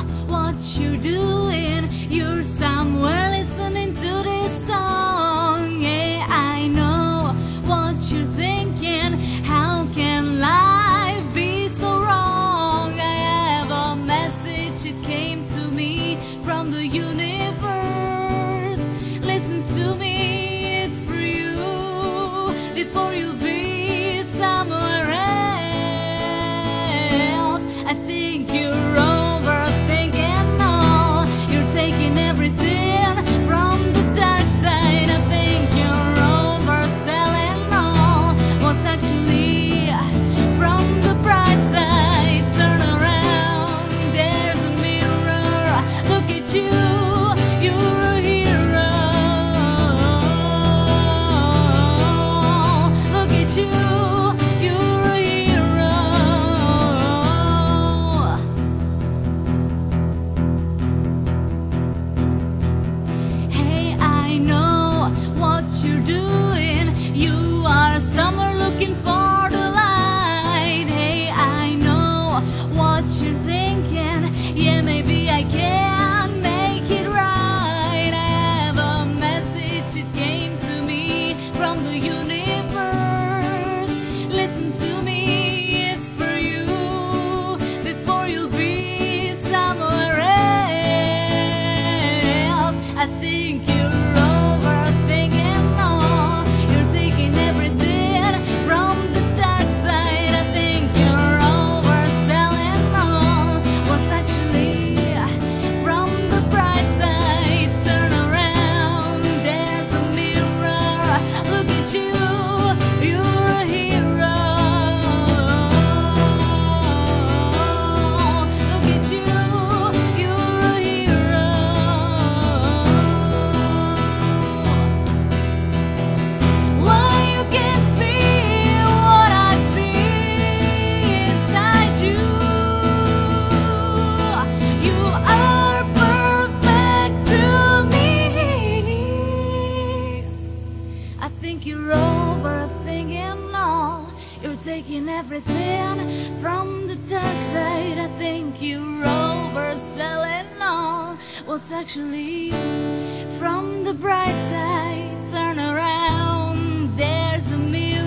what you're doing. You're somewhere listening to this song. Yeah, I know what you're thinking. How can life be so wrong? I have a message, it came to me from the universe. Listen to me, it's for you. Before you be somewhere else, I think you're overthinking all. You're taking everything from the dark side. I think you're overselling all what's actually from the bright side. Turn around, there's a mirror. Look at you, you're a hero. Look at you, you're a hero. Hey, I know what you're doing. You are somewhere looking for the light. Hey, I know what you're thinking. Yeah, maybe I can make it right. I have a message, it came to me from the universe. Listen to me, it's for you. Before you'll be somewhere else, I think you're overthinking all. You're taking everything from the dark side. I think you're overselling all what's actually from the bright side. Turn around, there's a mirror. Look at you, you're a hero. Look at you, you're a hero. Why you can't see what I see inside you? You are perfect to me. I think you're overthinking all. You're taking everything from the dark side. I think you're overselling all what's actually from the bright side. Turn around, there's a mirror.